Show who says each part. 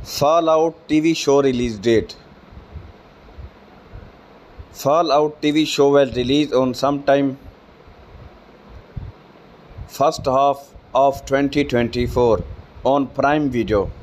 Speaker 1: Fallout TV show release date. Fallout TV show will release on sometime first half of 2024 on Prime Video.